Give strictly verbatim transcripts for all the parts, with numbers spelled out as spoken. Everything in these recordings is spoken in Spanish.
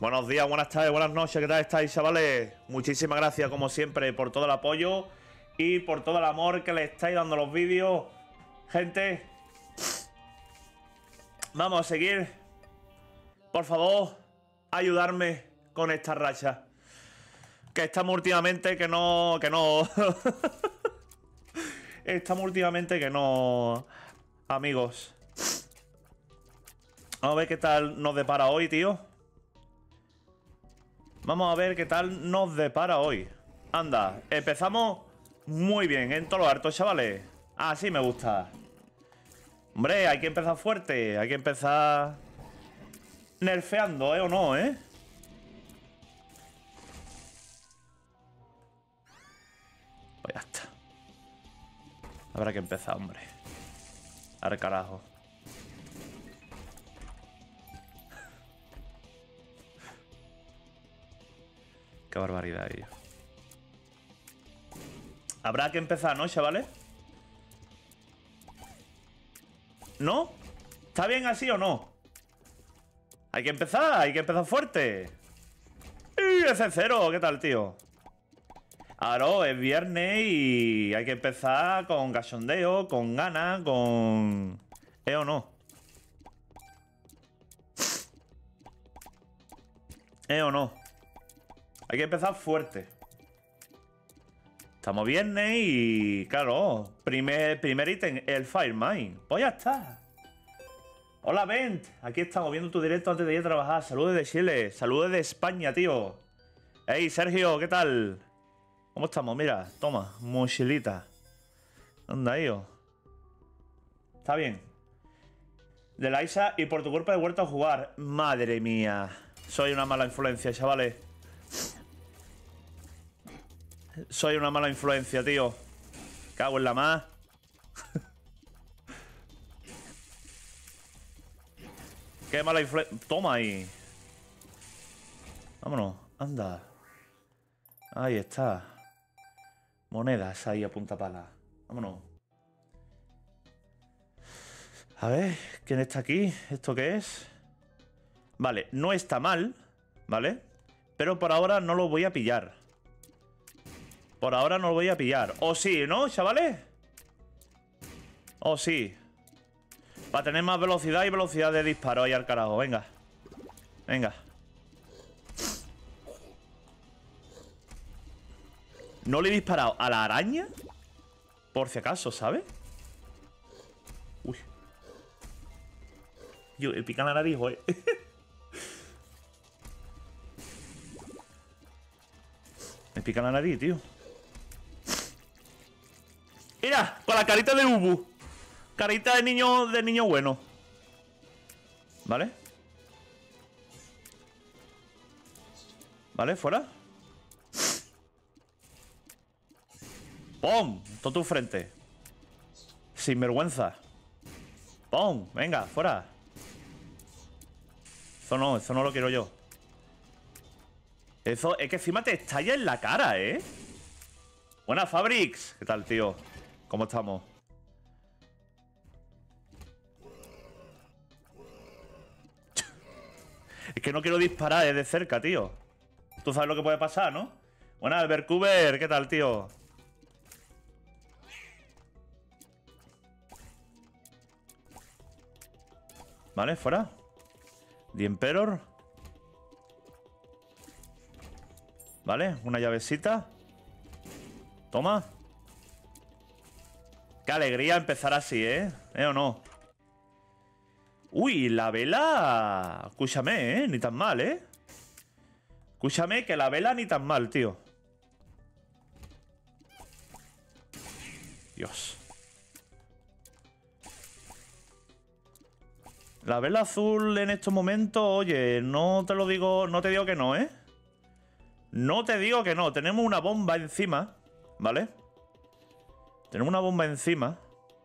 Buenos días, buenas tardes, buenas noches, ¿qué tal estáis, chavales? Muchísimas gracias, como siempre, por todo el apoyo y por todo el amor que le estáis dando a los vídeos. Gente, vamos a seguir. Por favor, ayudarme con esta racha. Que estamos últimamente que no... Que no... estamos últimamente que no... Amigos. Vamos a ver qué tal nos depara hoy, tío. Vamos a ver qué tal nos depara hoy. Anda, empezamos muy bien, en todo lo harto, chavales. Así me gusta. Hombre, hay que empezar fuerte. Hay que empezar nerfeando, ¿eh? ¿O no, eh? Pues ya está. Habrá que empezar, hombre. Al carajo. Qué barbaridad, ello. Habrá que empezar, ¿no, chavales? ¿No? ¿Está bien así o no? Hay que empezar, hay que empezar fuerte. ¡Y ese cero! ¿Qué tal, tío? Ahora es viernes y hay que empezar con cachondeo, con ganas, con... ¿Eh o no? ¿Eh o no? Hay que empezar fuerte. Estamos viernes y... Claro, primer, primer ítem, el Firemind. Pues ya está. Hola, Bent. Aquí estamos viendo tu directo antes de ir a trabajar. Saludos de Chile. Saludos de España, tío. Hey, Sergio, ¿qué tal? ¿Cómo estamos? Mira, toma, mochilita. Anda, tío. Está bien. De la Isa y por tu cuerpo he vuelto a jugar. Madre mía. Soy una mala influencia, chavales. Soy una mala influencia, tío. Cago en la más. Qué mala influencia. Toma ahí. Vámonos. Anda. Ahí está. Monedas ahí a punta pala. Vámonos. A ver, ¿quién está aquí? ¿Esto qué es? Vale, no está mal, ¿vale? Pero por ahora no lo voy a pillar. Por ahora no lo voy a pillar. O sí, ¿no, chavales? O sí. Para tener más velocidad y velocidad de disparo ahí al carajo. Venga. Venga. No le he disparado a la araña. Por si acaso, ¿sabes? Uy. Yo, el pica la nariz, eh. Me pica la nariz, tío. Mira, con la carita de Ubu. Carita de niño, de niño bueno. ¿Vale? ¿Vale? ¿Fuera? ¡Pum! Todo tu frente. Sin vergüenza. ¡Pum! Venga, fuera. Eso no, eso no lo quiero yo. Eso es que encima te estalla en la cara, ¿eh? Buenas, Fabrics. ¿Qué tal, tío? ¿Cómo estamos? Es que no quiero disparar desde cerca, tío. Tú sabes lo que puede pasar, ¿no? Buenas, Albert Cuber. ¿Qué tal, tío? Vale, fuera. The Emperor. Vale, una llavecita. Toma. Qué alegría empezar así, ¿eh? ¿Eh o no? Uy, la vela... Escúchame, ¿eh? Ni tan mal, ¿eh? Escúchame que la vela ni tan mal, tío. Dios. La vela azul en estos momentos, oye, no te lo digo... No te digo que no, ¿eh? No te digo que no. Tenemos una bomba encima, ¿vale? Tenemos una bomba encima.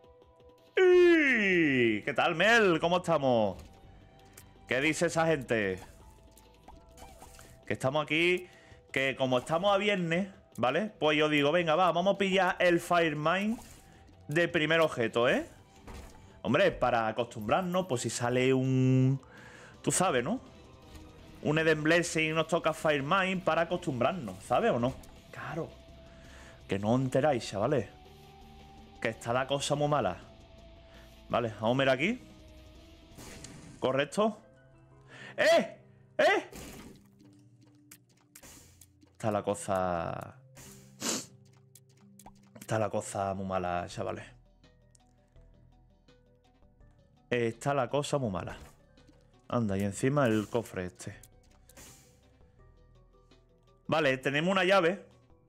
¡Y! ¿Qué tal, Mel? ¿Cómo estamos? ¿Qué dice esa gente? Que estamos aquí. Que como estamos a viernes, ¿vale? Pues yo digo, venga, va, vamos a pillar el Firemind de primer objeto, ¿eh? Hombre, para acostumbrarnos, pues si sale un... Tú sabes, ¿no? un Eden Blessing y nos toca Fire Mine para acostumbrarnos, ¿sabes o no? Claro. Que no os enteráis, chavales. Que está la cosa muy mala. Vale, vamos a ver aquí. Correcto. ¡Eh! ¡Eh! Está la cosa... Está la cosa muy mala, chavales. Está la cosa muy mala. Anda, y encima el cofre este. Vale, tenemos una llave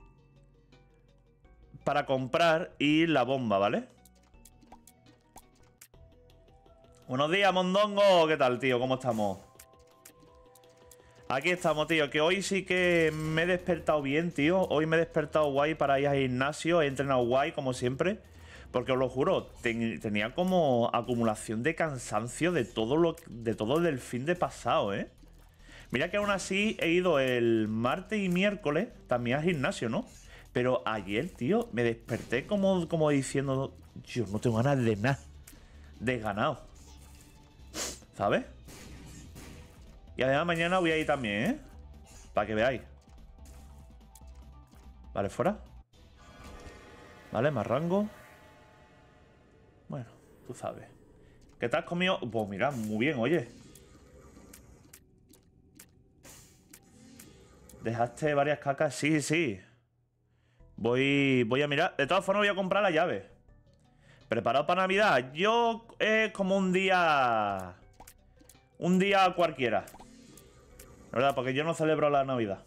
para comprar y la bomba, ¿vale? Buenos días, Mondongo. ¿Qué tal, tío? ¿Cómo estamos? Aquí estamos, tío. Que hoy sí que me he despertado bien, tío. Hoy me he despertado guay para ir al gimnasio. He entrenado guay, como siempre. Porque os lo juro, ten, tenía como acumulación de cansancio de todo lo de todo del fin de pasado, ¿eh? Mira que aún así he ido el martes y miércoles también al gimnasio, ¿no? Pero ayer, tío, me desperté como, como diciendo... Yo no tengo ganas de nada. Desganado. ¿Sabes? Y además mañana voy a ir también, ¿eh? Para que veáis. Vale, fuera. Vale, más rango. Bueno, tú sabes. ¿Qué te has comido? Pues mira, muy bien, oye. ¿Dejaste varias cacas? Sí, sí. Voy, voy a mirar. De todas formas voy a comprar la llave. ¿Preparado para Navidad? Yo es eh, como un día... Un día cualquiera. La verdad, porque yo no celebro la Navidad.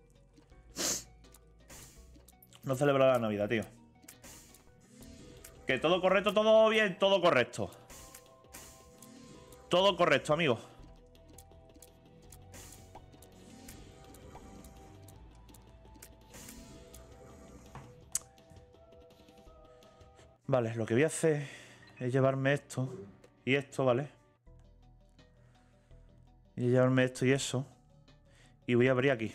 No celebro la Navidad, tío. Que todo correcto, todo bien, todo correcto. Todo correcto, amigo. Vale, lo que voy a hacer es llevarme esto y esto, ¿vale? Y llevarme esto y eso. Y voy a abrir aquí.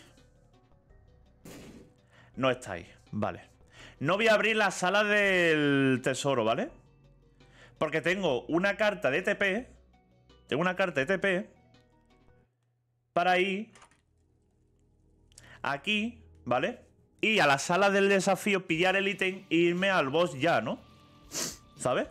No está ahí, vale. No voy a abrir la sala del tesoro, ¿vale? Porque tengo una carta de T P. Tengo una carta de T P para ir aquí, ¿vale? Y a la sala del desafío pillar el ítem e irme al boss ya, ¿no? ¿Sabes?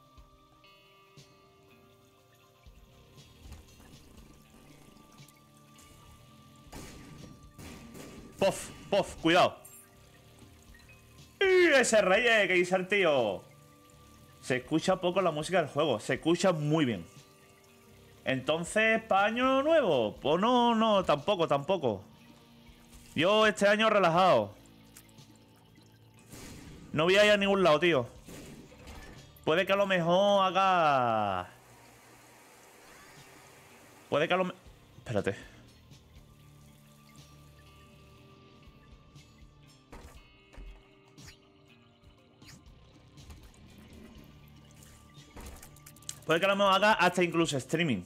Pof, pof, cuidado. ¡Y ese rey que dice el tío! Se escucha poco la música del juego, se escucha muy bien. Entonces, ¿para año nuevo? Pues no, no, tampoco, tampoco. Yo este año relajado. No voy a ir a ningún lado, tío. Puede que a lo mejor haga... Puede que a lo mejor... Espérate. Puede que a lo mejor haga hasta incluso streaming.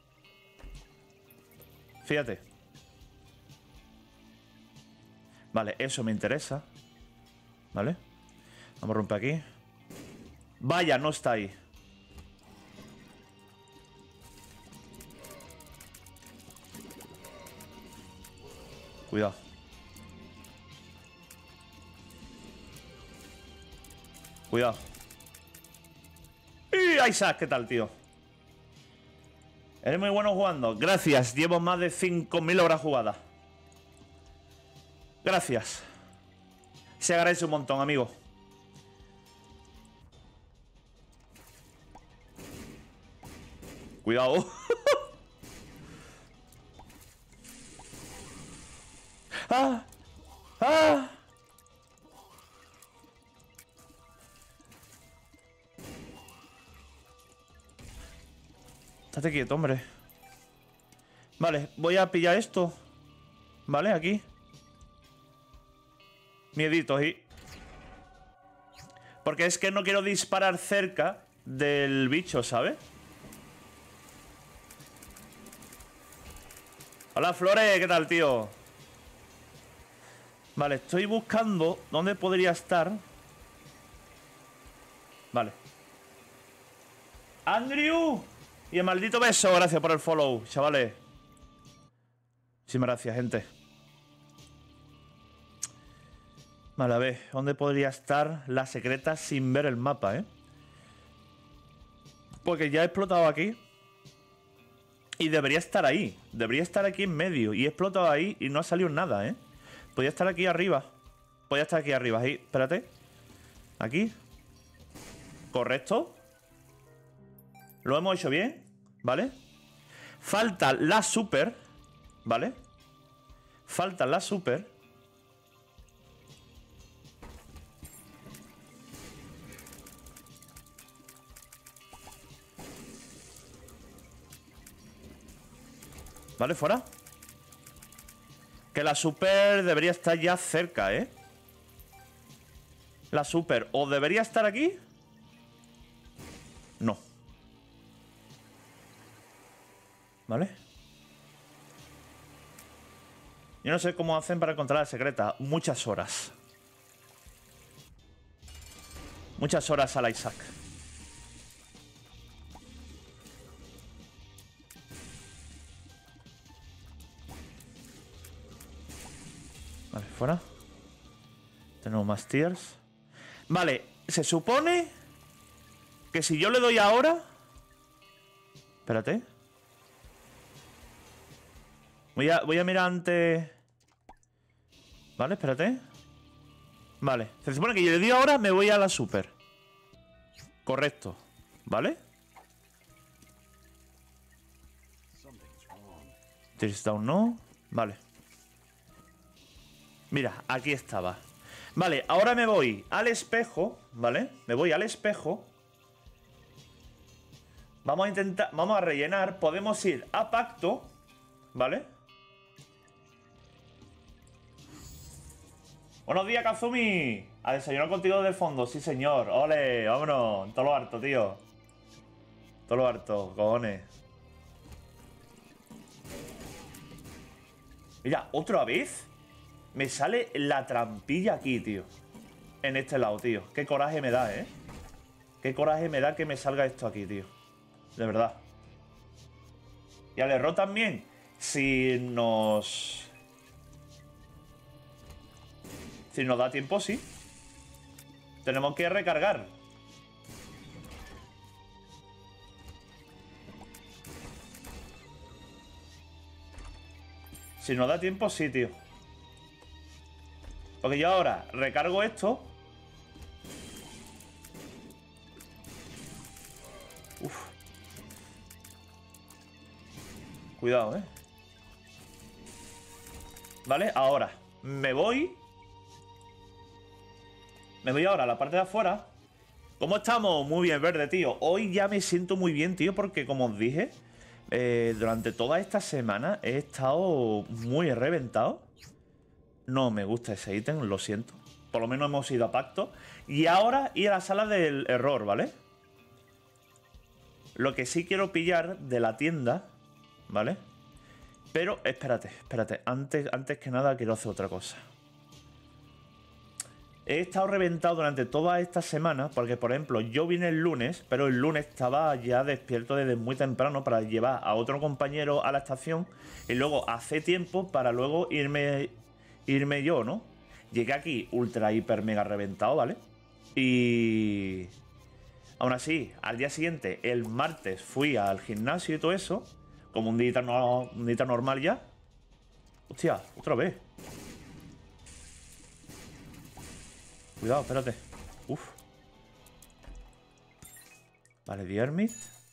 Fíjate. Vale, eso me interesa. Vale. Vamos a romper aquí. Vaya, no está ahí. Cuidado. Cuidado. ¡Y Isaac! ¿Qué tal, tío? Eres muy bueno jugando. Gracias. Llevo más de cinco mil horas jugadas. Gracias. Se agradece un montón, amigo. Cuidado. ¡Ah! ¡Ah! Estate quieto, hombre. Vale, voy a pillar esto. Vale, aquí. Mieditos y... Porque es que no quiero disparar cerca del bicho, ¿sabes? Hola, Flores, ¿qué tal, tío? Vale, estoy buscando dónde podría estar. Vale. ¡Andrew! Y el maldito beso, gracias por el follow, chavales. Muchísimas gracias, gente. Vale, a ver, ¿dónde podría estar la secreta sin ver el mapa, eh? Porque ya he explotado aquí. Y debería estar ahí. Debería estar aquí en medio. Y he explotado ahí y no ha salido nada, ¿eh? Podría estar aquí arriba. Podría estar aquí arriba. Ahí, espérate. Aquí. Correcto. Lo hemos hecho bien, ¿vale? Falta la super, ¿vale? Falta la super. ¿Vale? Fuera. Que la super debería estar ya cerca, ¿eh? La super. ¿O debería estar aquí? No. ¿Vale? Yo no sé cómo hacen para encontrar la secreta. Muchas horas. Muchas horas al Isaac. Vale, fuera. Tenemos más tiers. Vale, se supone que si yo le doy ahora... Espérate. Voy a, voy a mirar antes... Vale, espérate. Vale, se supone que yo le doy ahora, me voy a la super. Correcto. ¿Vale? Tears down, no. Vale. Mira, aquí estaba. Vale, ahora me voy al espejo, ¿vale? Me voy al espejo. Vamos a intentar... Vamos a rellenar. Podemos ir a pacto, ¿vale? Buenos días, Kazumi. A desayunar contigo de fondo, sí señor. Ole, vámonos. Todo lo harto, tío. Todo lo harto, cojones. Mira, otra vez me sale la trampilla aquí, tío. En este lado, tío. Qué coraje me da, ¿eh? Qué coraje me da que me salga esto aquí, tío. De verdad. Y al error también. Si nos... Si nos da tiempo, sí. Tenemos que recargar. Si nos da tiempo, sí, tío. Porque yo ahora recargo esto. Uf. Cuidado, eh. Vale, ahora me voy. Me voy ahora a la parte de afuera. ¿Cómo estamos? Muy bien, Verde, tío. Hoy ya me siento muy bien, tío, porque como os dije, eh, durante toda esta semana he estado muy reventado. No me gusta ese ítem, lo siento. Por lo menos hemos ido a pacto. Y ahora ir a la sala del error, ¿vale? Lo que sí quiero pillar de la tienda, ¿vale? Pero espérate, espérate. Antes, antes que nada quiero hacer otra cosa. He estado reventado durante toda esta semana porque, por ejemplo, yo vine el lunes, pero el lunes estaba ya despierto desde muy temprano para llevar a otro compañero a la estación y luego hace tiempo para luego irme, irme yo, ¿no? Llegué aquí ultra, hiper, mega reventado, ¿vale? Y... Aún así, al día siguiente, el martes, fui al gimnasio y todo eso, como un día, no, un día normal ya. Hostia, otra vez. Cuidado, espérate. Uf. Vale, The Hermit.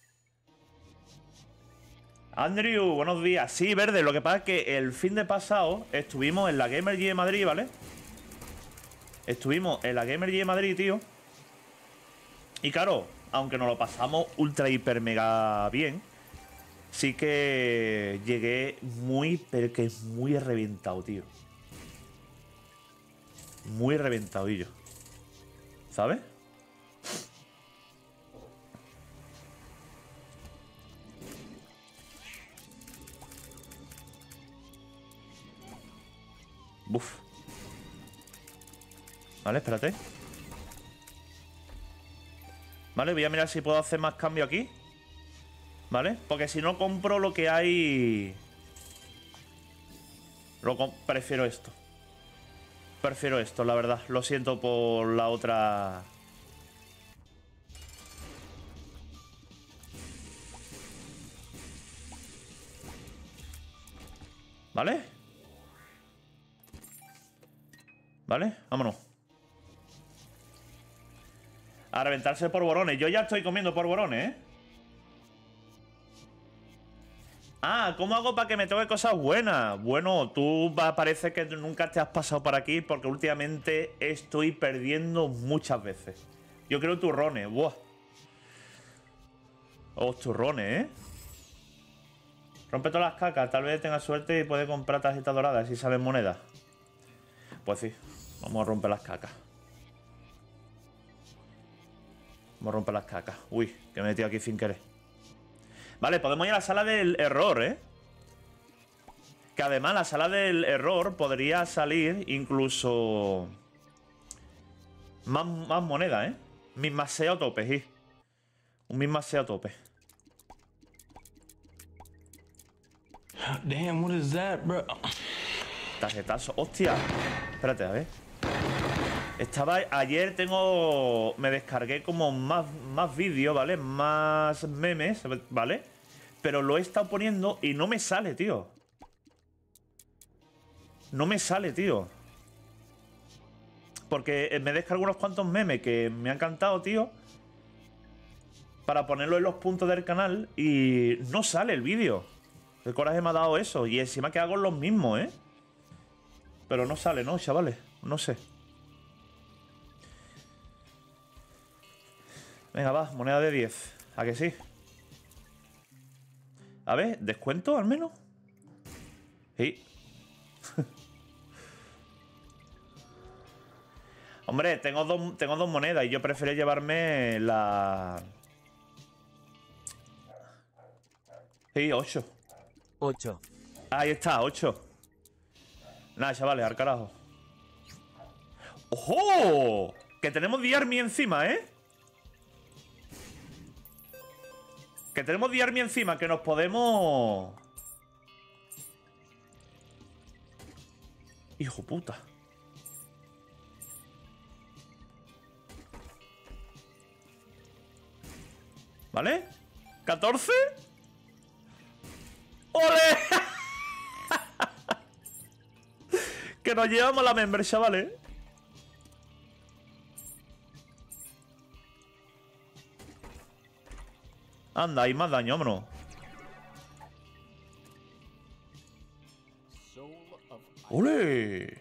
Andrew, buenos días. Sí, Verde, lo que pasa es que el fin de pasado estuvimos en la Gamer G de Madrid, ¿vale? Estuvimos en la Gamer G de Madrid, tío. Y claro, aunque nos lo pasamos ultra, hiper, mega bien, sí que llegué muy, pero que muy reventado, tío. Muy reventadillo. ¿Sabes? Buf. Vale, espérate. Vale, voy a mirar si puedo hacer más cambio aquí. Vale, porque si no compro lo que hay... Lo prefiero esto. Prefiero esto, la verdad. Lo siento por la otra... ¿Vale? ¿Vale? Vámonos. A reventarse porborones. Yo ya estoy comiendo porborones, ¿eh? Ah, ¿cómo hago para que me toque cosas buenas? Bueno, tú va, parece que nunca te has pasado por aquí porque últimamente estoy perdiendo muchas veces. Yo creo turrones, buah. Oh, turrones, ¿eh? Rompe todas las cacas, tal vez tenga suerte y puede comprar tarjetas doradas si salen monedas. Pues sí, vamos a romper las cacas. Vamos a romper las cacas. Uy, que me he metido aquí sin querer. Vale, podemos ir a la sala del error, ¿eh? Que además la sala del error podría salir incluso... Más, más monedas, ¿eh? Mismaseo a tope, sí. Un mismaseo a tope. Damn, what is that, bro? Tarjetazo. ¡Hostia! Espérate, a ver. Estaba... Ayer tengo... Me descargué como más, más vídeos, ¿vale? Más memes, ¿vale? Pero lo he estado poniendo y no me sale, tío. No me sale, tío. Porque me descargo unos cuantos memes que me han encantado, tío. Para ponerlo en los puntos del canal y no sale el vídeo. El coraje me ha dado eso. Y encima que hago los mismos, ¿eh? Pero no sale, ¿no, chavales? No sé. Venga, va, moneda de diez. ¿A que sí? A ver, ¿descuento al menos? Sí. Hombre, tengo dos, tengo dos monedas y yo prefiero llevarme la... Sí, ocho. ocho. Ahí está, ocho. Nada, chavales, al carajo. ¡Ojo! Que tenemos The Army encima, ¿eh? Que tenemos The Army encima, que nos podemos... Hijo puta. ¿Vale? ¿catorce? ¡Ole! Que nos llevamos la member, chavales. Anda, hay más daño, vámonos. ¡Ole!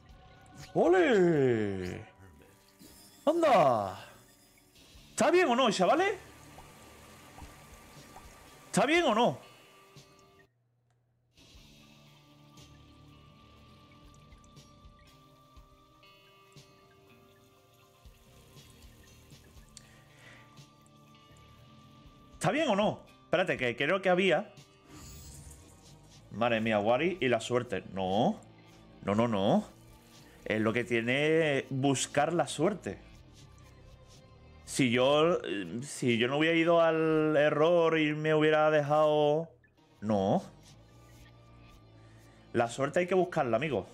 ¡Ole! ¡Anda! ¿Está bien o no, chavales? ¿Está bien o no? ¿Está bien o no? Espérate, que creo que había... Madre mía, Wari y la suerte. No. No, no, no. Es lo que tiene buscar la suerte. Si yo... Si yo no hubiera ido al error y me hubiera dejado... No. La suerte hay que buscarla, amigo.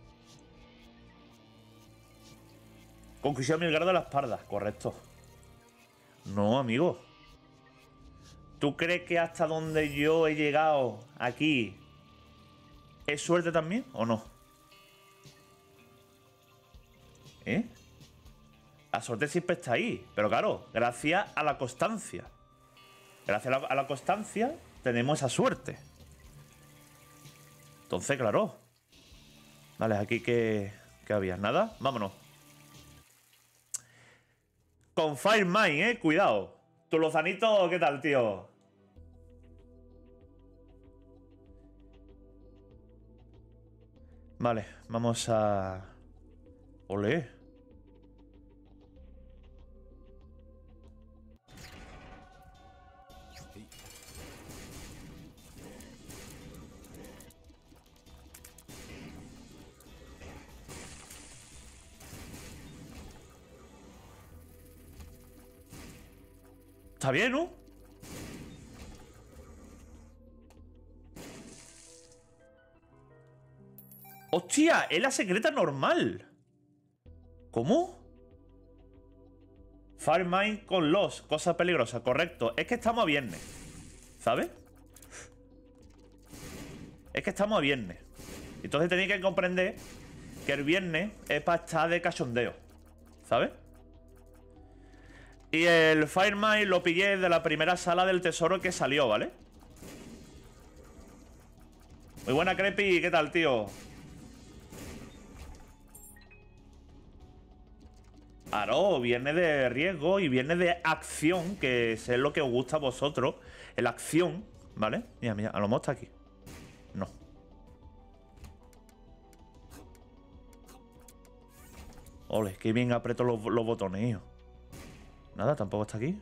Conclusión Milgardo de la espalda. Correcto. No, amigo. ¿Tú crees que hasta donde yo he llegado aquí es suerte también o no? ¿Eh? La suerte siempre está ahí, pero claro, gracias a la constancia. Gracias a la, a la constancia tenemos esa suerte. Entonces, claro. Vale, aquí que, que había nada. Vámonos. Con Firemine, eh, cuidado. ¿Tu lozanito qué tal, tío? Vale, vamos a... Olé. Está bien, ¿no? ¡Hostia! Es la secreta normal. ¿Cómo? Firemine con los. Cosa peligrosa, correcto. Es que estamos a viernes. ¿Sabes? Es que estamos a viernes. Entonces tenéis que comprender que el viernes es para estar de cachondeo. ¿Sabes? Y el Firemine lo pillé de la primera sala del tesoro que salió, ¿vale? Muy buena, Creepy. ¿Qué tal, tío? Claro, viene de riesgo y viene de acción, que es lo que os gusta a vosotros. La acción, ¿vale? Mira, mira, a lo mejor está aquí. No. Ole, qué bien aprieto los, los botones, hijo. Nada, tampoco está aquí.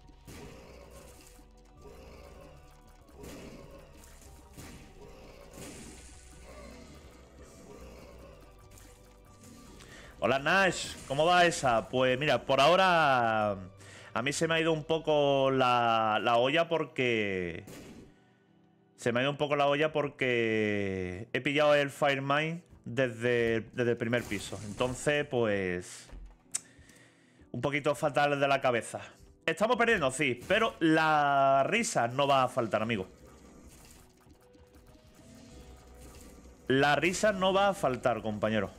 Hola Nash, ¿cómo va esa? Pues mira, por ahora a mí se me ha ido un poco la, la olla porque... Se me ha ido un poco la olla porque he pillado el Firemine desde, desde el primer piso. Entonces, pues... Un poquito fatal de la cabeza. Estamos perdiendo, sí, pero la risa no va a faltar, amigo. La risa no va a faltar, compañero.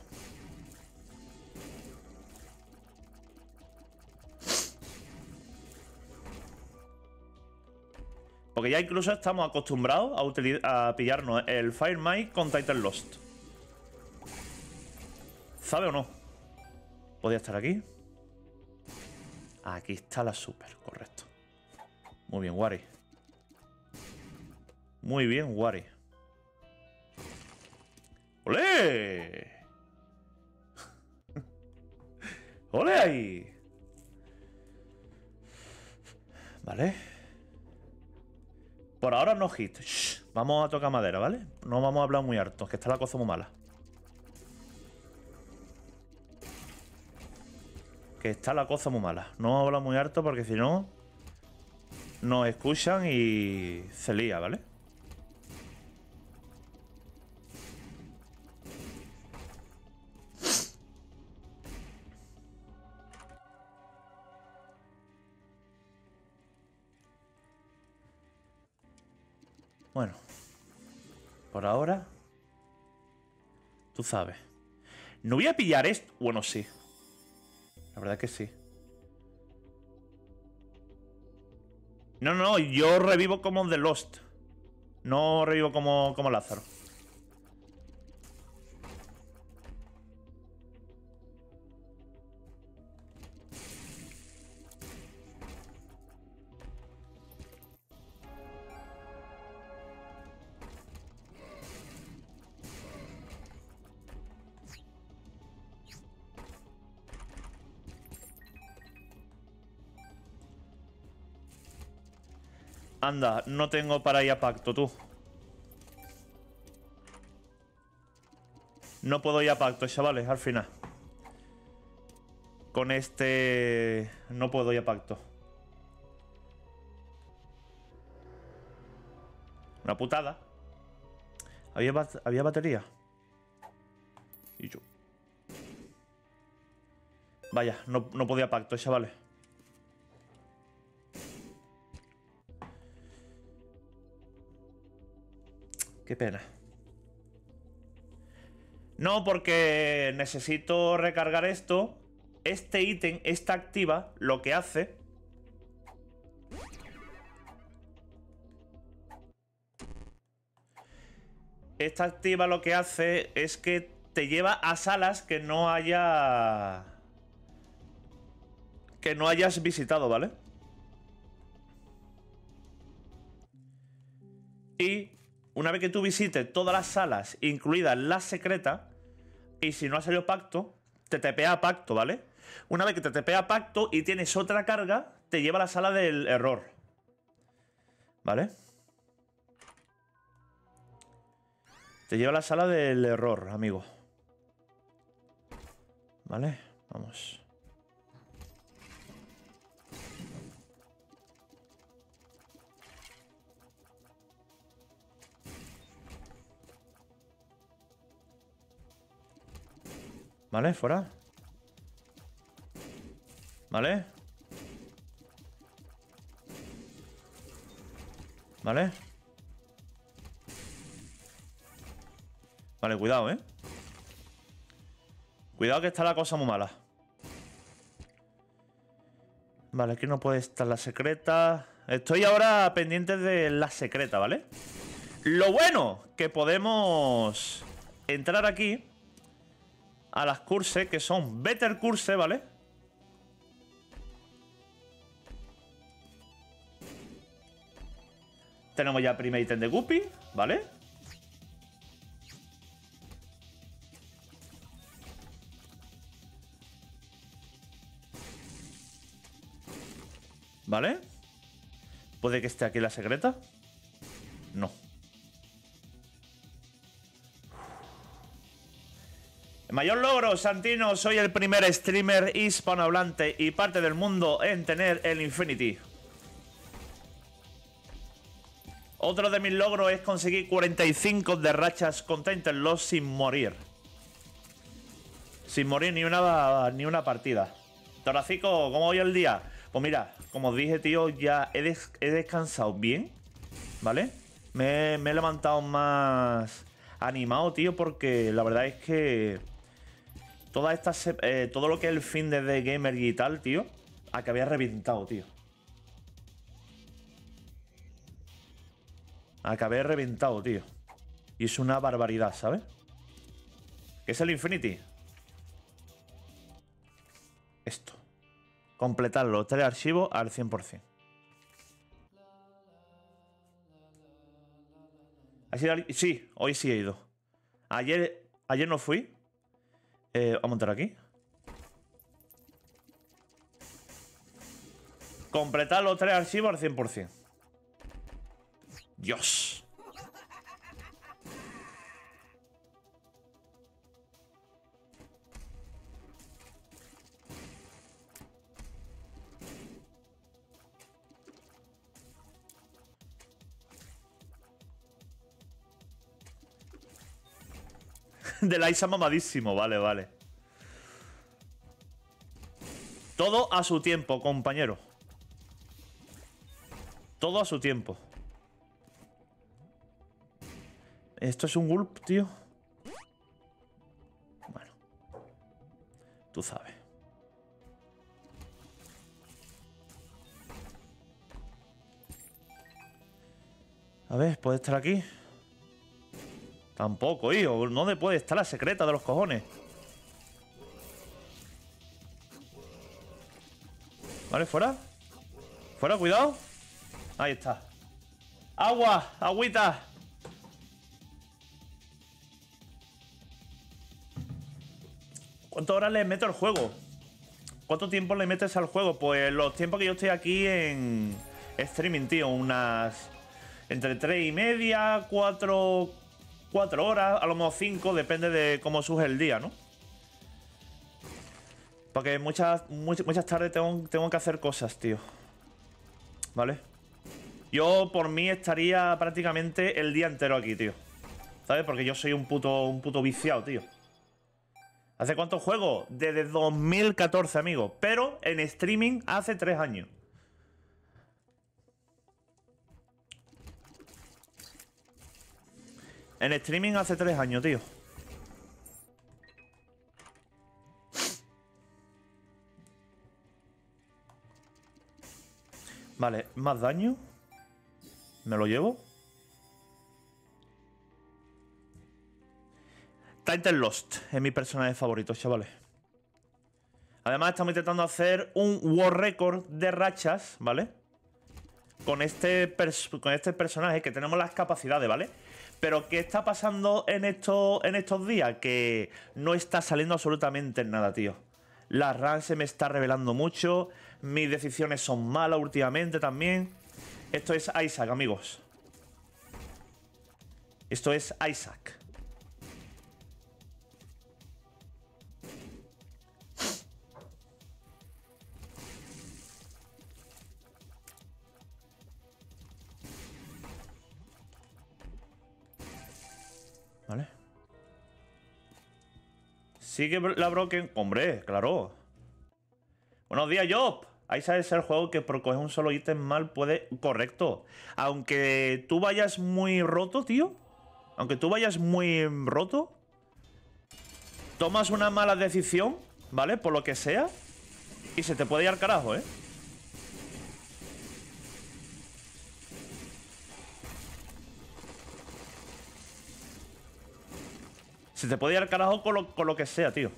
Porque ya incluso estamos acostumbrados a, a pillarnos el Firemine con Titan Lost. ¿Sabe o no? ¿Podría estar aquí? Aquí está la super, correcto. Muy bien, Wari. Muy bien, Wari. ¡Olé! ¡Olé ahí! Vale. Por ahora no hit. Shh. Vamos a tocar madera, ¿vale? No vamos a hablar muy harto, que está la cosa muy mala. Que está la cosa muy mala. No vamos a hablar muy harto porque si no... Nos escuchan y... se lía, ¿vale? Bueno. Por ahora... Tú sabes. No voy a pillar esto... Bueno, sí. La verdad que sí. No, no, yo revivo como The Lost. No revivo como, como Lázaro. Anda, no tengo para ir a pacto, tú. No puedo ir a pacto, chavales, al final. Con este... No puedo ir a pacto. Una putada. ¿Había, bat ¿Había batería? Y yo... Vaya, no, no podía pacto, chavales. Qué pena. No, porque necesito recargar esto. Este ítem, esta activa, lo que hace... Esta activa lo que hace es que te lleva a salas que no haya... Que no hayas visitado, ¿vale? Y una vez que tú visites todas las salas, incluidas las secretas, y si no ha salido pacto, te tepea a pacto, ¿vale? Una vez que te tepea a pacto y tienes otra carga, te lleva a la sala del error. ¿Vale? Te lleva a la sala del error, amigo. ¿Vale? Vamos. Vale, fuera. Vale. Vale. Vale, cuidado, ¿eh? Cuidado que está la cosa muy mala. Vale, aquí no puede estar la secreta. Estoy ahora pendiente de la secreta, ¿vale? Lo bueno que podemos entrar aquí a las curses, que son Better Curse, ¿vale? Tenemos ya primer ítem de Guppy, ¿vale? ¿Vale? ¿Puede que esté aquí la secreta? No. El mayor logro, Santino, soy el primer streamer hispanohablante y parte del mundo en tener el Infinity. Otro de mis logros es conseguir cuarenta y cinco de rachas con Tainted Lost sin morir. Sin morir ni una, ni una partida. Toracico, ¿cómo voy el día? Pues mira, como os dije, tío, ya he, des he descansado bien, ¿vale? Me, me he levantado más animado, tío, porque la verdad es que toda esta eh, todo lo que es el fin de The Gamer y tal, tío, acabé reventado, tío. Acabé reventado, tío. Y es una barbaridad, ¿sabes? ¿Qué es el Infinity? Esto. Completar los tres archivos al cien por cien. Sí, hoy sí he ido. Ayer, ayer no fui. Eh, vamos a entrar aquí. Completar los tres archivos al cien por cien. Dios. Del Isa mamadísimo, vale, vale. Todo a su tiempo, compañero. Todo a su tiempo. Esto es un gulp, tío. Bueno. Tú sabes. A ver, ¿puede estar aquí? Tampoco, hijo. ¿Dónde puede estar la secreta de los cojones? Vale, fuera. Fuera, cuidado. Ahí está. Agua, agüita. ¿Cuántas horas le meto al juego? ¿Cuánto tiempo le metes al juego? Pues los tiempos que yo estoy aquí en streaming, tío. Unas... Entre tres y media, cuatro... Cuatro horas, a lo mejor cinco, depende de cómo surge el día, ¿no? Porque muchas, muchas, muchas tardes tengo, tengo que hacer cosas, tío. ¿Vale? Yo, por mí, estaría prácticamente el día entero aquí, tío. ¿Sabes? Porque yo soy un puto, un puto viciado, tío. ¿Hace cuánto juego? Desde dos mil catorce, amigo. Pero en streaming hace tres años. En streaming hace tres años, tío. Vale, más daño. Me lo llevo. Tainted Lost es mi personaje favorito, chavales. Además estamos intentando hacer un World Record de rachas, ¿vale? Con este, con este personaje que tenemos las capacidades, ¿vale? Pero ¿qué está pasando en, esto, en estos días? Que no está saliendo absolutamente nada, tío. La run se me está revelando mucho. Mis decisiones son malas últimamente también. Esto es Isaac, amigos. Esto es Isaac. Sigue la Broken. Hombre, claro. Buenos días, Job. Ahí sabes el juego que por coger un solo ítem mal puede... Correcto. Aunque tú vayas muy roto, tío. Aunque tú vayas muy roto. Tomas una mala decisión, ¿vale? Por lo que sea. Y se te puede ir al carajo, ¿eh? Se te puede ir al carajo con lo, con lo que sea, tío.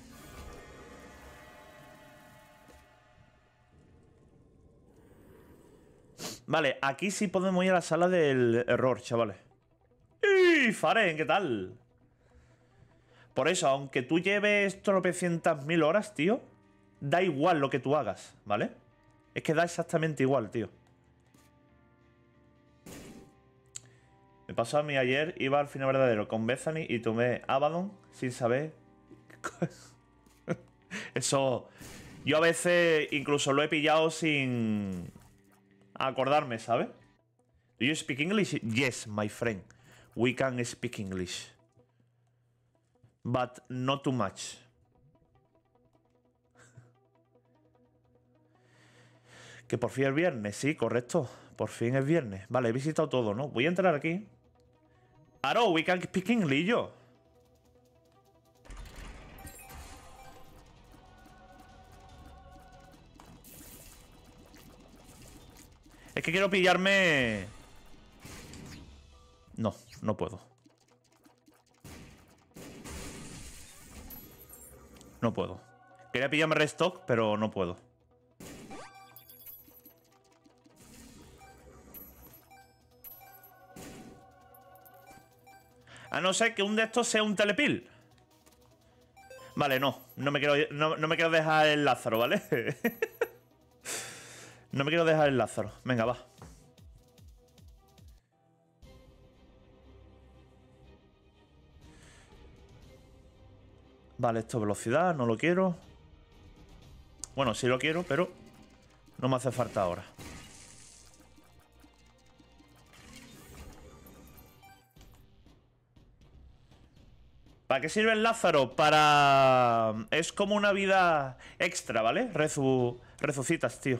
Vale, aquí sí podemos ir a la sala del error, chavales. ¡Y Faren! ¿Qué tal? Por eso, aunque tú lleves tropecientas mil horas, tío, da igual lo que tú hagas, ¿vale? Es que da exactamente igual, tío. Me pasó a mí ayer, iba al final verdadero con Bethany y tomé Abaddon sin saber... Eso... Yo a veces incluso lo he pillado sin acordarme, ¿sabes? Do you speak English? Yes, my friend. We can speak English. But not too much. Que por fin es viernes, sí, correcto. Por fin es viernes. Vale, he visitado todo, ¿no? Voy a entrar aquí. Aro, we can speak English, yo. Es que quiero pillarme... No, no puedo. No puedo. Quería pillarme restock, pero no puedo. A no ser que un de estos sea un telepil. Vale, no. No me quiero, no, no me quiero dejar el Lázaro, ¿vale? No me quiero dejar el Lázaro. Venga, va. Vale, esto velocidad, no lo quiero. Bueno, sí lo quiero, pero no me hace falta ahora. ¿Para qué sirve el Lázaro? Para... Es como una vida extra, ¿vale? Resu... Resucitas, tío.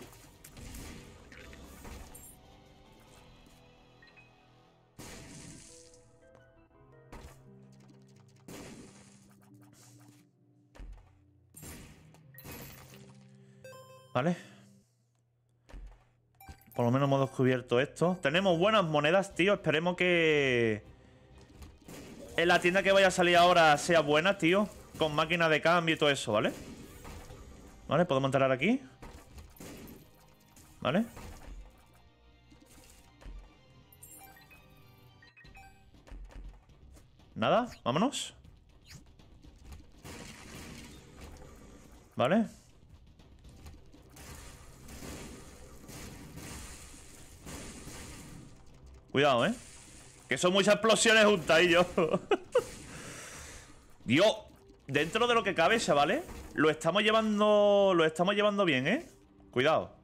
¿Vale? Por lo menos hemos descubierto esto. Tenemos buenas monedas, tío. Esperemos que... en la tienda que vaya a salir ahora sea buena, tío. Con máquina de cambio y todo eso, ¿vale? Vale, podemos entrar aquí. ¿Vale? Nada, vámonos. ¿Vale? Cuidado, ¿eh? Que son muchas explosiones juntas y yo. Dios, dentro de lo que cabe, ¿vale? Lo estamos llevando... Lo estamos llevando bien, ¿eh? Cuidado.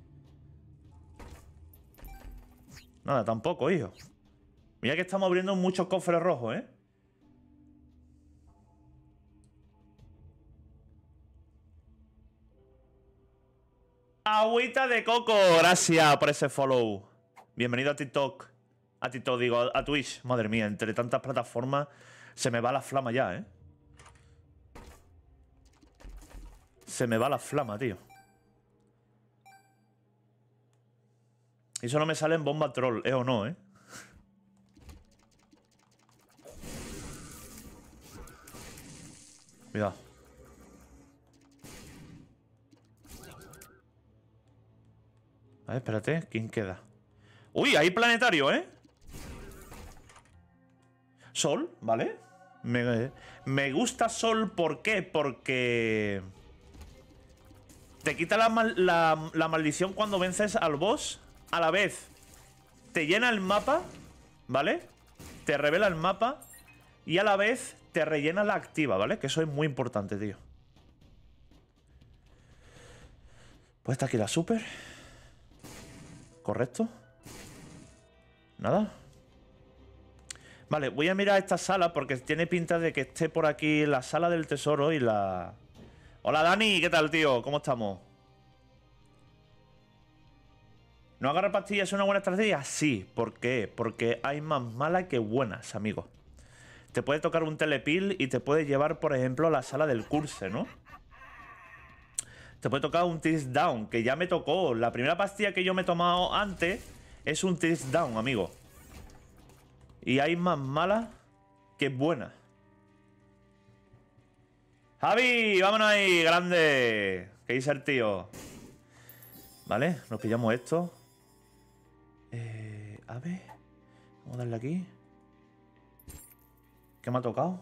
Nada, tampoco, hijo. Mira que estamos abriendo muchos cofres rojos, ¿eh? Agüita de coco. Gracias por ese follow. Bienvenido a TikTok. A TikTok, digo, a Twitch. Madre mía, entre tantas plataformas se me va la flama ya, ¿eh? Se me va la flama, tío. Eso no me sale en bomba troll, ¿eh o no, eh? Cuidado. A ver, espérate, ¿quién queda? ¡Uy! Hay planetario, ¿eh? Sol, ¿vale? Me, me gusta Sol, ¿por qué? Porque... te quita la, mal, la, la maldición cuando vences al boss. A la vez, te llena el mapa, ¿vale? Te revela el mapa. Y a la vez, te rellena la activa, ¿vale? Que eso es muy importante, tío. Pues está aquí la super. Correcto. Nada. Vale, voy a mirar esta sala porque tiene pinta de que esté por aquí la sala del tesoro y la... Hola, Dani, ¿qué tal, tío? ¿Cómo estamos? ¿No agarrar pastillas es una buena estrategia? Sí. ¿Por qué? Porque hay más malas que buenas, amigos. Te puede tocar un telepil y te puede llevar, por ejemplo, a la sala del curse, ¿no? Te puede tocar un Tears Down, que ya me tocó. La primera pastilla que yo me he tomado antes es un Tears Down, amigo. Y hay más malas que buenas. Javi, vámonos ahí, grande. ¿Qué dice el tío? Vale, nos pillamos esto. Eh, a ver. Vamos a darle aquí. ¿Qué me ha tocado?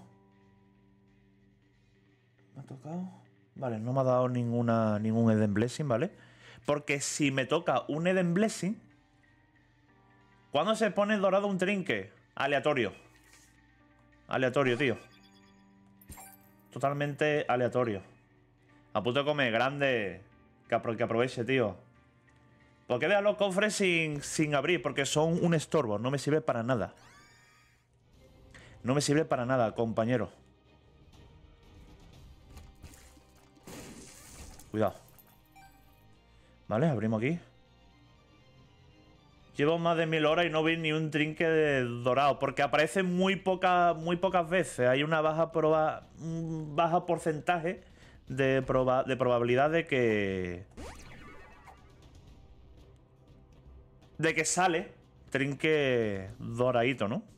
¿Me ha tocado? Vale, no me ha dado ninguna, ningún Eden Blessing, ¿vale? Porque si me toca un Eden Blessing... ¿Cuándo se pone dorado un trinque? Aleatorio. Aleatorio, tío. Totalmente aleatorio. A punto de comer, grande. Que, apro que aproveche, tío. ¿Por qué dejar los cofres sin, sin abrir? Porque son un estorbo. No me sirve para nada. No me sirve para nada, compañero. Cuidado. Vale, abrimos aquí. Llevo más de mil horas y no vi ni un trinque de dorado. Porque aparece muy, poca, muy pocas veces. Hay una baja, proba, un baja porcentaje de, proba, de probabilidad de que... De que sale trinque doradito, ¿no?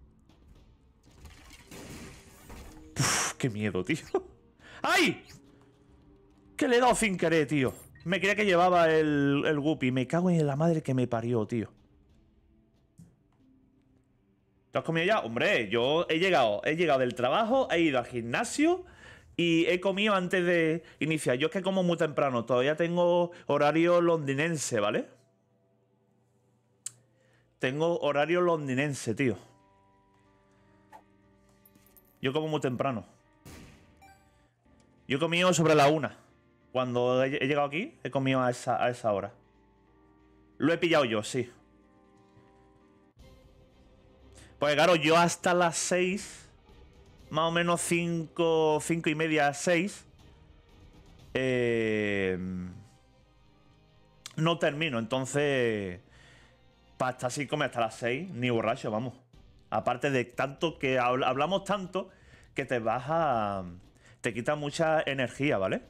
Uf, qué miedo, tío. ¡Ay! Que le he dado sin querer, tío. Me creía que llevaba el, el Guppy. Me cago en la madre que me parió, tío. ¿Te has comido ya? Hombre, yo he llegado. He llegado del trabajo, he ido al gimnasio y he comido antes de iniciar. Yo es que como muy temprano. Todavía tengo horario londinense, ¿vale? Tengo horario londinense, tío. Yo como muy temprano. Yo he comido sobre la una. Cuando he llegado aquí, he comido a esa, a esa hora. Lo he pillado yo, sí. Pues claro, yo hasta las seis, más o menos cinco, cinco y media, seis, eh, no termino. Entonces, para estar así como hasta las seis, ni borracho, vamos. Aparte de tanto que hablamos tanto que te baja, te quita mucha energía, ¿vale?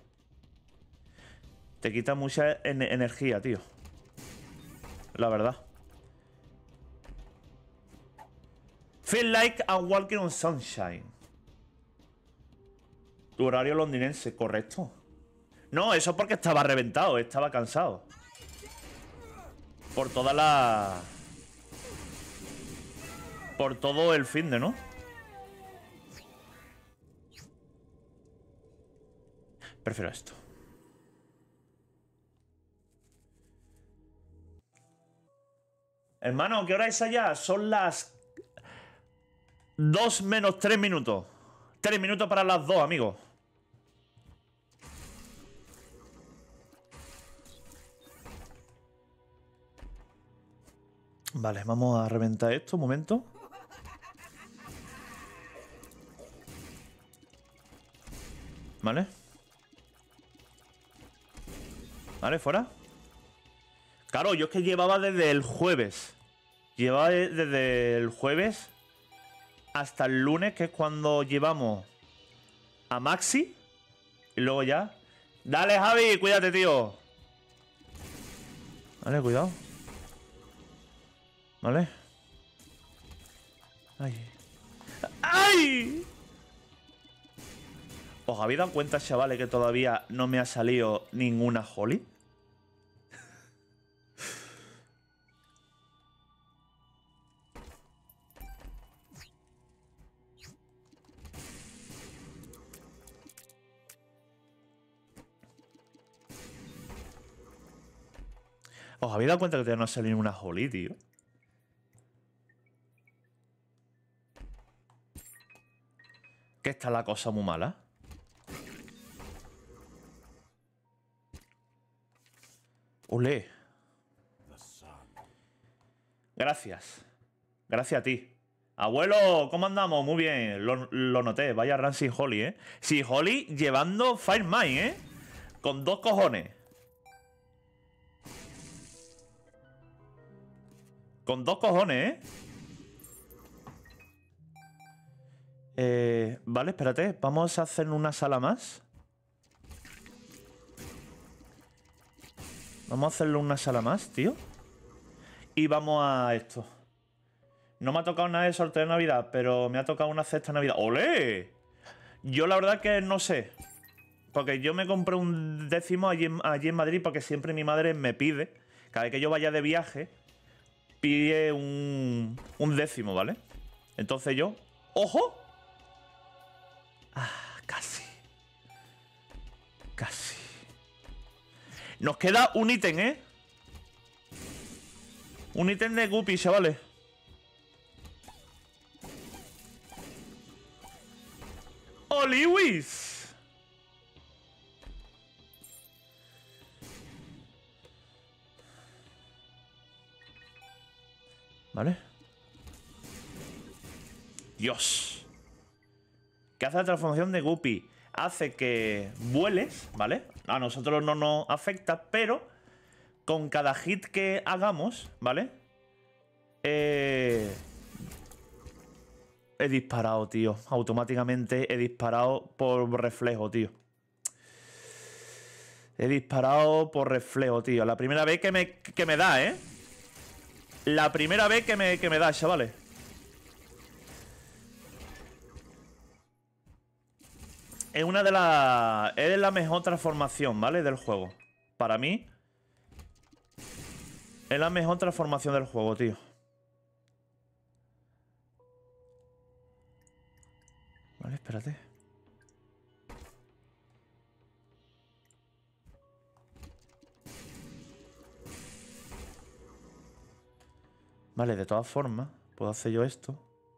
Te quita mucha en energía, tío. La verdad. Feel like I'm walking on sunshine. Tu horario londinense, correcto. No, eso es porque estaba reventado, estaba cansado. Por toda la... Por todo el fin de, ¿no? Prefiero esto. Hermano, ¿qué hora es allá? Son las dos menos tres minutos. Tres minutos para las dos, amigos. Vale, vamos a reventar esto, un momento. Vale. Vale, fuera. Claro, yo es que llevaba desde el jueves. Llevaba desde el jueves hasta el lunes, que es cuando llevamos a Maxi. Y luego ya. Dale, Javi, cuídate, tío. Vale, cuidado. Vale. Ay. ¡Ay! ¿Os habéis dado cuenta, chavales, que todavía no me ha salido ninguna Holly? ¿Os habéis dado cuenta que todavía no ha salido una Holly, tío? Que está la cosa muy mala. Ole. Gracias. Gracias a ti. Abuelo, ¿cómo andamos? Muy bien, lo, lo noté. Vaya run sin Holly, ¿eh? Sí, Holly llevando Fire Mine, ¿eh? Con dos cojones. Con dos cojones, ¿eh? Eh, vale, espérate. Vamos a hacer una sala más. Vamos a hacerle una sala más, tío. Y vamos a esto. No me ha tocado nada de sorteo de Navidad, pero me ha tocado una cesta de Navidad. ¡Olé! Yo la verdad que no sé. Porque yo me compré un décimo allí en, allí en Madrid porque siempre mi madre me pide, cada vez que yo vaya de viaje, pide un, un décimo, ¿vale? Entonces yo... ¡Ojo! Ah, casi. Casi. Nos queda un ítem, ¿eh? Un ítem de Guppy, chavales. ¡Oh, Lewis! ¿Vale? Dios. ¿Qué hace la transformación de Guppy? Hace que vueles, ¿vale? A nosotros no nos afecta, pero con cada hit que hagamos, ¿vale? Eh... He disparado, tío. Automáticamente he disparado por reflejo, tío. He disparado por reflejo, tío. La primera vez que me, que me da, ¿eh? La primera vez que me, que me da, chavales. Es una de las... Es la mejor transformación, ¿vale? Del juego. Para mí... Es la mejor transformación del juego, tío. Vale, espérate. Vale, de todas formas, puedo hacer yo esto.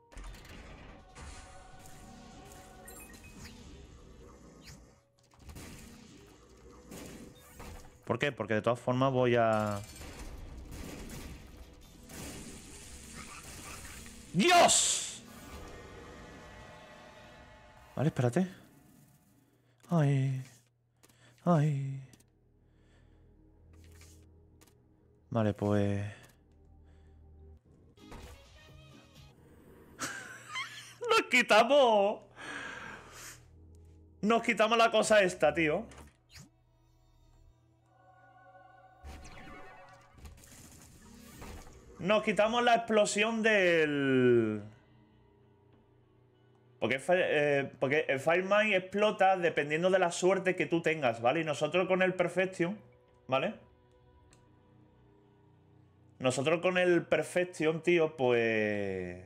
¿Por qué? Porque de todas formas voy a... ¡Dios! Vale, espérate. Ay. Ay. Vale, pues... Nos quitamos... Nos quitamos la cosa esta, tío. Nos quitamos la explosión del... Porque, eh, porque el Fire Mine explota dependiendo de la suerte que tú tengas, ¿vale? Y nosotros con el Perfection, ¿vale? Nosotros con el Perfection, tío, pues...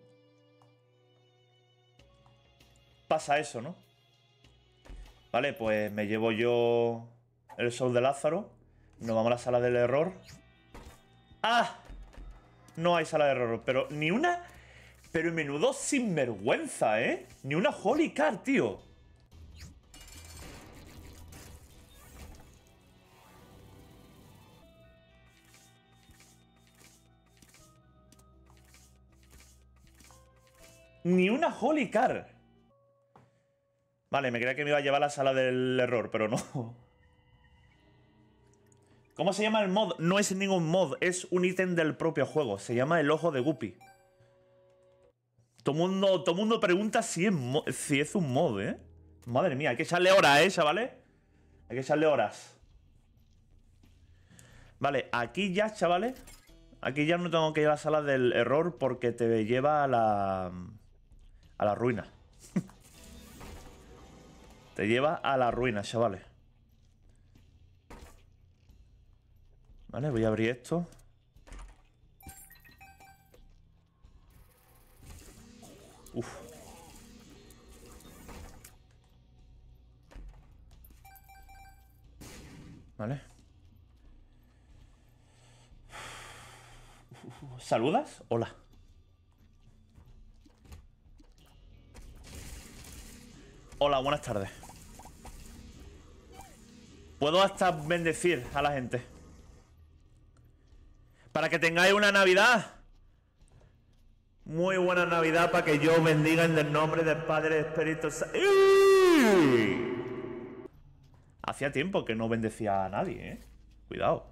Pasa eso, ¿no? Vale, pues me llevo yo el Soul de Lázaro. Nos vamos a la sala del error. ¡Ah! No hay sala de error, pero ni una... Pero menudo sinvergüenza, ¿eh? Ni una Holy Card, tío. Ni una Holy Card. Vale, me creía que me iba a llevar a la sala del error, pero no. ¿Cómo se llama el mod? No es ningún mod, es un ítem del propio juego. Se llama el ojo de Guppy. Todo mundo, todo mundo pregunta si es, si es un mod, ¿eh? Madre mía, hay que echarle horas, ¿eh, chavales? Hay que echarle horas. Vale, aquí ya, chavales. Aquí ya no tengo que ir a la sala del error porque te lleva a la... A la ruina. Te lleva a la ruina, chavales. Vale, voy a abrir esto. Uf. Vale. ¿Saludas? Hola. Hola, buenas tardes. Puedo hasta bendecir a la gente. Para que tengáis una Navidad Muy buena Navidad para que yo bendiga en el nombre del Padre y Espíritu Santo. Hacía tiempo que no bendecía a nadie, ¿eh? Cuidado.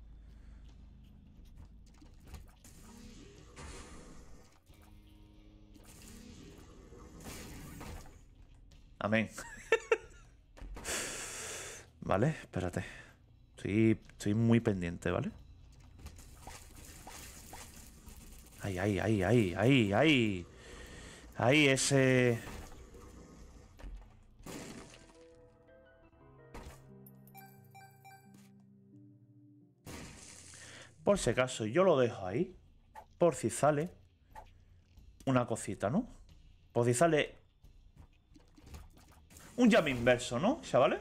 Amén. Vale, espérate. Estoy, estoy muy pendiente, ¿vale? Ahí, ahí, ahí, ahí, ahí, ahí. Ahí, ese... Por si acaso, yo lo dejo ahí. Por si sale una cosita, ¿no? Por si sale un jam inverso, ¿no, chavales?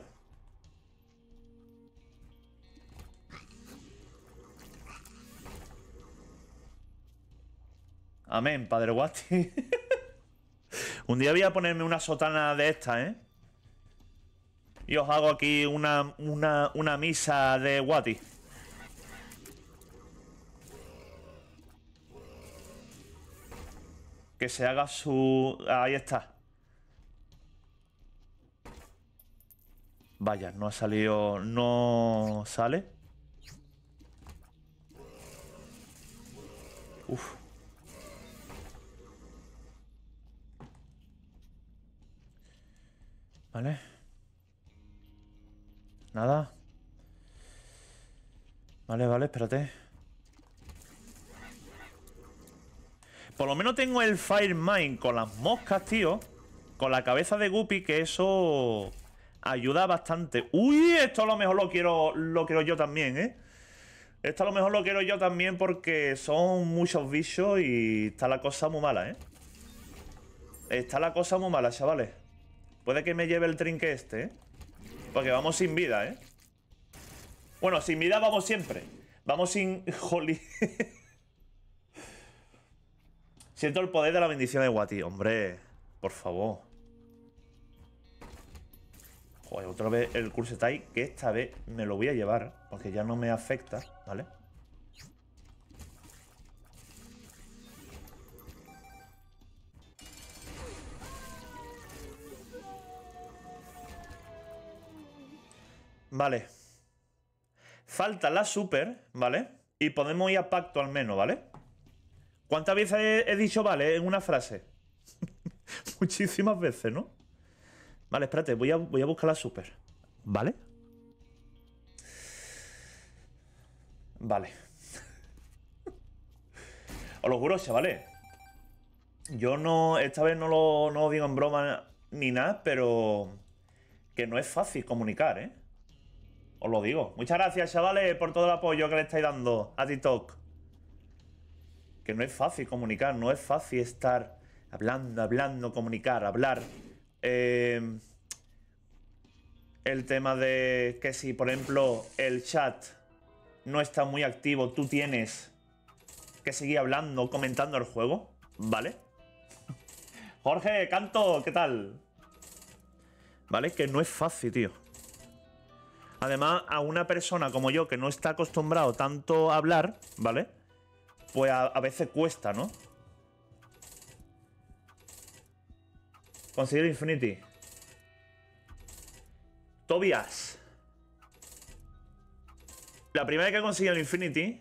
Amén, Padre Guati. Un día voy a ponerme una sotana de esta, ¿eh? Y os hago aquí una, una, una misa de Guati. Que se haga su... Ahí está. Vaya, no ha salido... No sale. Uf. Vale. Nada. Vale, vale, espérate. Por lo menos tengo el Fire Mine con las moscas, tío. Con la cabeza de Guppy, que eso ayuda bastante. Uy, esto a lo mejor lo quiero, lo quiero yo también, ¿eh? Esto a lo mejor lo quiero yo también porque son muchos bichos y está la cosa muy mala, ¿eh? Está la cosa muy mala, chavales. Puede que me lleve el trinque este, ¿eh? Porque vamos sin vida, ¿eh? Bueno, sin vida vamos siempre. Vamos sin... Jolly. Siento el poder de la bendición de Guati. Hombre, por favor. Joder, otra vez el Cursetai, que esta vez me lo voy a llevar, porque ya no me afecta, ¿vale? Vale. Falta la super, ¿vale? Y podemos ir a pacto al menos, ¿vale? ¿Cuántas veces he, he dicho vale en una frase? Muchísimas veces, ¿no? Vale, espérate, voy a, voy a buscar la super. ¿Vale? Vale. Os lo juro, chavales. Yo no... Esta vez no lo, no lo digo en broma ni nada, pero... Que no es fácil comunicar, ¿eh? Os lo digo. Muchas gracias, chavales, por todo el apoyo que le estáis dando a TikTok. Que no es fácil comunicar, no es fácil estar hablando, hablando, comunicar, hablar. Eh, el tema de que si, por ejemplo, el chat no está muy activo, tú tienes que seguir hablando, comentando el juego, ¿vale? Jorge, Canto, ¿qué tal? ¿Vale? Que no es fácil, tío. Además, a una persona como yo que no está acostumbrado tanto a hablar, ¿vale? Pues a, a veces cuesta, ¿no? Conseguir Infinity. Tobias. La primera vez que conseguí el Infinity,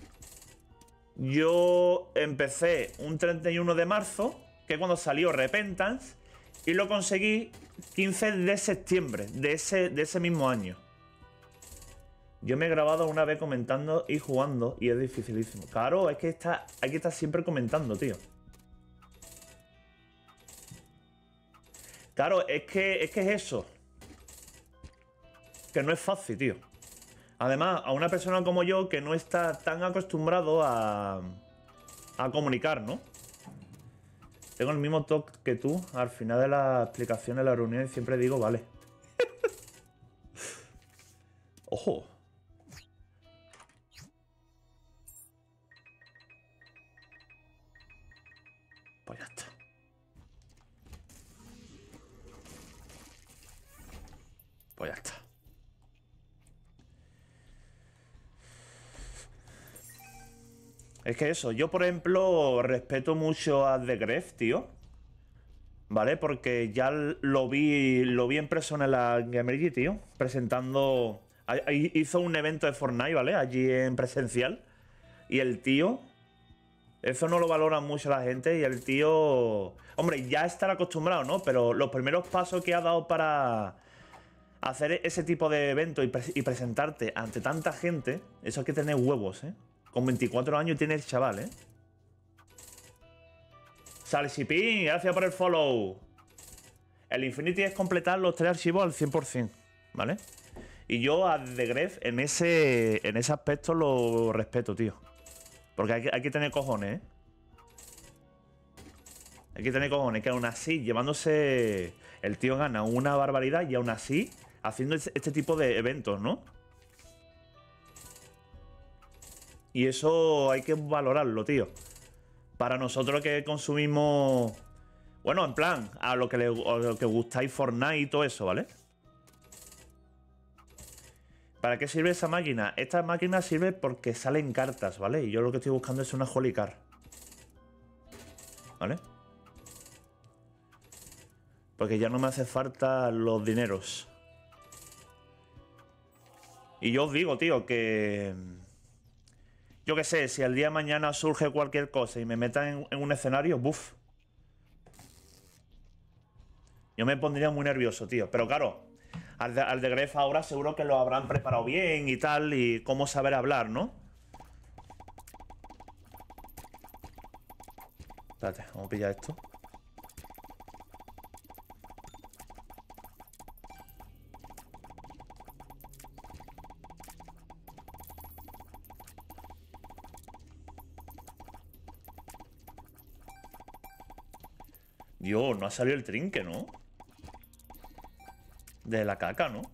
yo empecé un treinta y uno de marzo, que es cuando salió Repentance, y lo conseguí quince de septiembre de ese, de ese mismo año. Yo me he grabado una vez comentando y jugando y es dificilísimo. Claro, es que está, hay que estar siempre comentando, tío. Claro, es que, es que es eso. Que no es fácil, tío. Además, a una persona como yo que no está tan acostumbrado a, a comunicar, ¿no? Tengo el mismo toque que tú. Al final de las explicaciones de la reunión siempre digo, vale. Ojo. Pues ya está. Pues ya está. Es que eso, yo por ejemplo respeto mucho a The Gref, tío. ¿Vale? Porque ya lo vi, lo vi en persona en la Gamergy, tío. Presentando... ahí hizo un evento de Fortnite, ¿vale? Allí en presencial. Y el tío... Eso no lo valora mucho la gente. Y el tío... Hombre, ya estará acostumbrado, ¿no? Pero los primeros pasos que ha dado para hacer ese tipo de evento y, pre y presentarte ante tanta gente, eso hay que tener huevos, ¿eh? Con veinticuatro años tiene el chaval, ¿eh? Salsipín, gracias por el follow. El Infinity es completar los tres archivos al cien por cien, ¿vale? Y yo a The Gref en ese, en ese aspecto lo respeto, tío. Porque hay que, hay que tener cojones, ¿eh? Hay que tener cojones, que aún así, llevándose... El tío gana una barbaridad y aún así haciendo este tipo de eventos, ¿no? Y eso hay que valorarlo, tío. Para nosotros que consumimos... Bueno, en plan, a lo que, le, a lo que gustáis Fortnite y todo eso, ¿vale? ¿Para qué sirve esa máquina? Esta máquina sirve porque salen cartas, ¿vale? Y yo lo que estoy buscando es una Holy Card, ¿vale? Porque ya no me hace falta los dineros. Y yo os digo, tío, que... Yo qué sé, si al día de mañana surge cualquier cosa y me metan en, en un escenario, ¡buf! Yo me pondría muy nervioso, tío. Pero claro, al de, al de Gref ahora seguro que lo habrán preparado bien y tal, y cómo saber hablar, ¿no? Espérate, vamos a pillar esto. Dios, no ha salido el trinque, ¿no? De la caca, ¿no?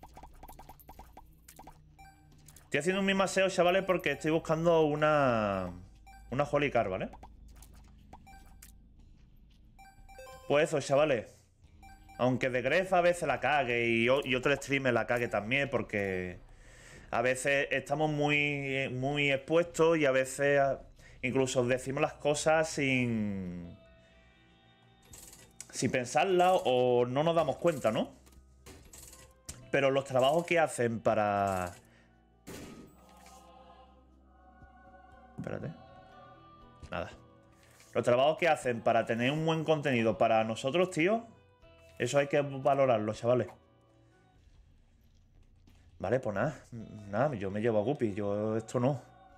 Estoy haciendo un mismaseo, chavales, porque estoy buscando una... Una Holy Card, ¿vale? Pues eso, chavales. Aunque The Gref a veces la cague y, y otro streamer la cague también, porque... A veces estamos muy, muy expuestos y a veces incluso decimos las cosas sin... Sin pensarla o no nos damos cuenta, ¿no? Pero los trabajos que hacen para... Espérate. Nada. Los trabajos que hacen para tener un buen contenido para nosotros, tío, eso hay que valorarlo, chavales. Vale, pues nada. Nada, yo me llevo a Guppy. Yo esto no.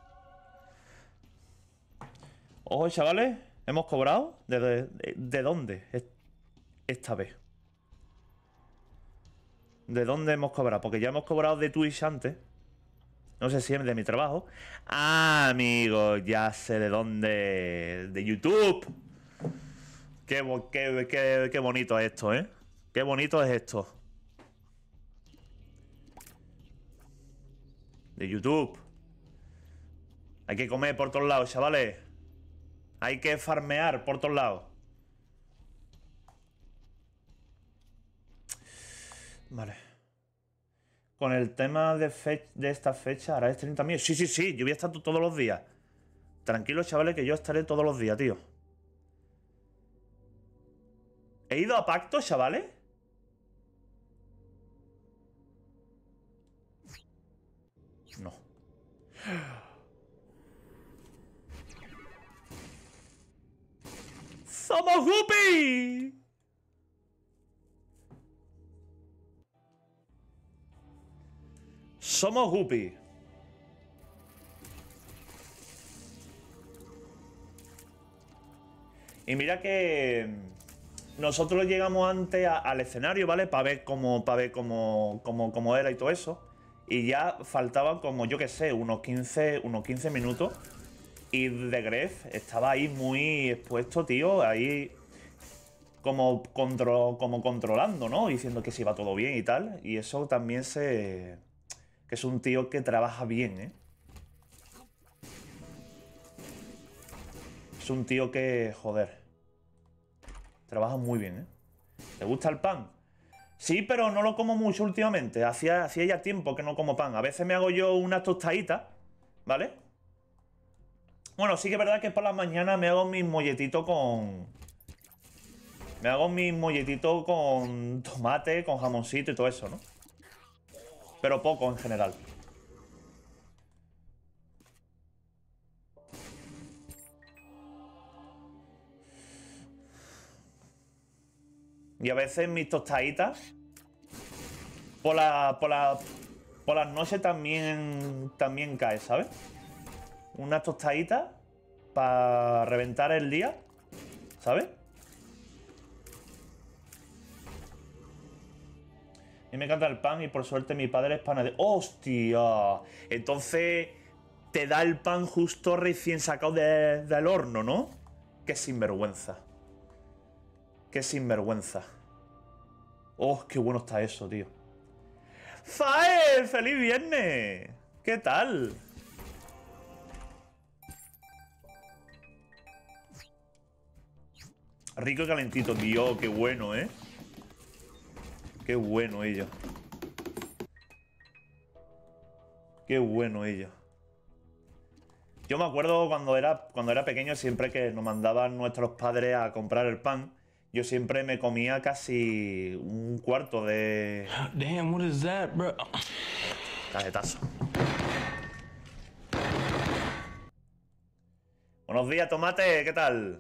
Ojo, chavales. ¿Hemos cobrado? ¿De, de, de dónde? Esta vez. ¿De dónde hemos cobrado? Porque ya hemos cobrado de Twitch antes. No sé si es de mi trabajo. Ah, amigo, ya sé de dónde. De YouTube. Qué, qué, qué, qué bonito es esto, ¿eh? Qué bonito es esto. De YouTube. Hay que comer por todos lados, chavales. Hay que farmear por todos lados. Vale. Con el tema de, fe de esta fecha, ¿hará stream también? Sí, sí, sí, yo voy a estar todos los días. Tranquilos, chavales, que yo estaré todos los días, tío. ¿He ido a pacto, chavales? No. ¡Somos Guppy! Somos Guppy. Y mira que nosotros llegamos antes a, al escenario, ¿vale? Para ver cómo, para ver cómo, cómo, cómo era y todo eso. Y ya faltaban como, yo qué sé, unos quince, unos quince minutos. Y The Gref estaba ahí muy expuesto, tío. Ahí como, contro, como controlando, ¿no? Diciendo que si iba todo bien y tal. Y eso también se... Que es un tío que trabaja bien, ¿eh? Es un tío que, joder, trabaja muy bien, ¿eh? ¿Te gusta el pan? Sí, pero no lo como mucho últimamente. Hacía, hacía ya tiempo que no como pan. A veces me hago yo unas tostaditas, ¿vale? Bueno, sí que es verdad que por las mañanas me hago mis molletitos con... Me hago mis molletitos con tomate, con jamoncito y todo eso, ¿no? Pero poco en general. Y a veces mis tostaditas por, la, por, la, por las noches también, también cae, ¿sabes? Unas tostaditas para reventar el día, ¿sabes? A mí me encanta el pan y por suerte mi padre es panadero. ¡Hostia! Entonces te da el pan justo recién sacado de, del horno, ¿no? ¡Qué sinvergüenza! ¡Qué sinvergüenza! ¡Oh, qué bueno está eso, tío! ¡Fael! ¡Feliz viernes! ¿Qué tal? Rico y calentito, tío. ¡Qué bueno, eh! ¡Qué bueno ello! ¡Qué bueno ello! Yo me acuerdo cuando era, cuando era pequeño, siempre que nos mandaban nuestros padres a comprar el pan, yo siempre me comía casi un cuarto de... Damn, what is that, bro? Cajetazo. Buenos días, tomate, ¿qué tal?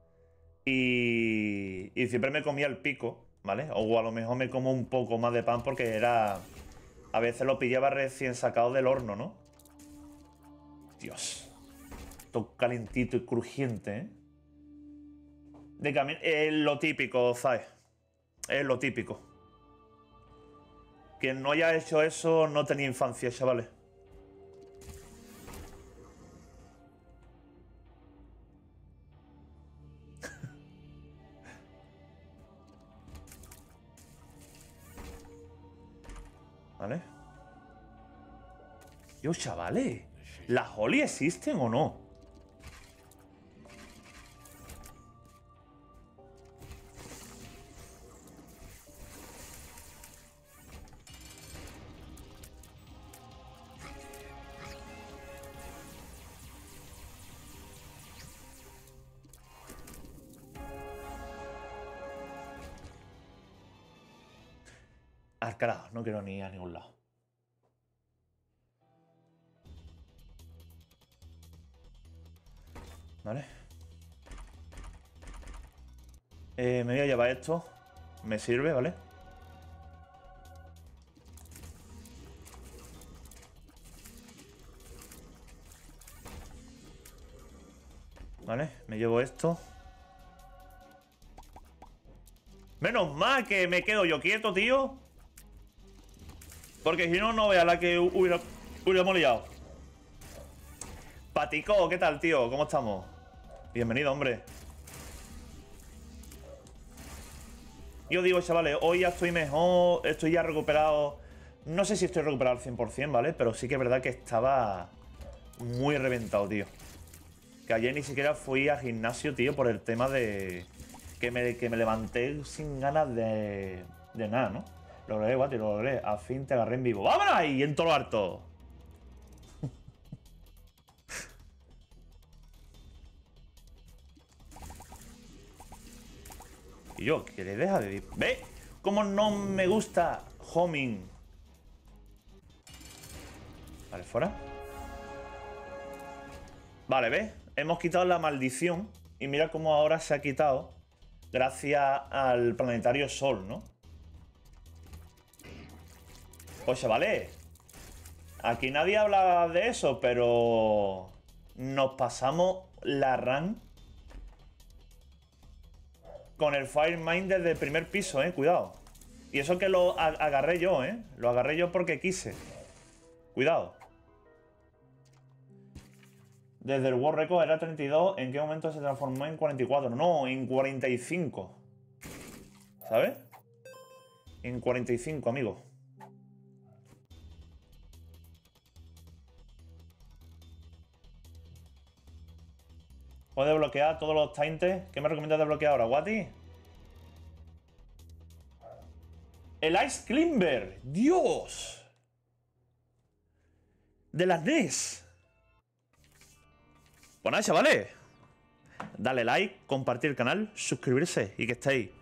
Y, y siempre me comía el pico, ¿vale? O a lo mejor me como un poco más de pan porque era... A veces lo pillaba recién sacado del horno, ¿no? Dios. Todo calentito y crujiente, ¿eh? De camino... Es lo típico, ¿sabes? Es lo típico. Quien no haya hecho eso no tenía infancia, chavales. ¿Vale? Yo, chavales, ¿las Holly existen o no? Ah, carajo, no quiero ni ir a ningún lado. ¿Vale? Eh, me voy a llevar esto. Me sirve, ¿vale? Vale, me llevo esto. Menos mal que me quedo yo quieto, tío. Porque si no, no vea la que hubiera, hubiéramos liado. Patico, ¿qué tal, tío? ¿Cómo estamos? Bienvenido, hombre. Yo digo, chavales, hoy ya estoy mejor, estoy ya recuperado. No sé si estoy recuperado al cien por cien, ¿vale? Pero sí que es verdad que estaba muy reventado, tío. Que ayer ni siquiera fui al gimnasio, tío, por el tema de... Que me, que me levanté sin ganas de... De nada, ¿no? Lo logré, guati, lo logré. Al fin te agarré en vivo. ¡Vámonos ahí! En todo lo harto. Y yo, que le deja de... ¿Ve? ¿Cómo no me gusta homing? Vale, fuera. Vale, ¿ves? Hemos quitado la maldición. Y mira cómo ahora se ha quitado. Gracias al planetario Sol, ¿no? Pues vale. Aquí nadie habla de eso, pero... Nos pasamos la run con el Firemind desde el primer piso, eh. Cuidado. Y eso que lo agarré yo, eh. Lo agarré yo porque quise. Cuidado. Desde el World Record era treinta y dos. ¿En qué momento se transformó en cuarenta y cuatro? No, en cuarenta y cinco. ¿Sabes? En cuarenta y cinco, amigo. Puedes desbloquear todos los taintes. ¿Qué me recomiendas desbloquear ahora, Wati? El Ice Climber. ¡Dios! De las N E S. Pues nada, chavales. Dale like, compartir el canal, suscribirse y que estéis